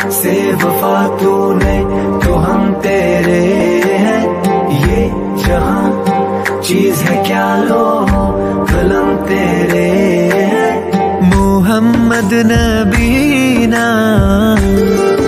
से वफा तूने, तो हम तेरे हैं। ये जहां चीज है क्या लो, कलम तेरे हैं। मोहम्मद नबीना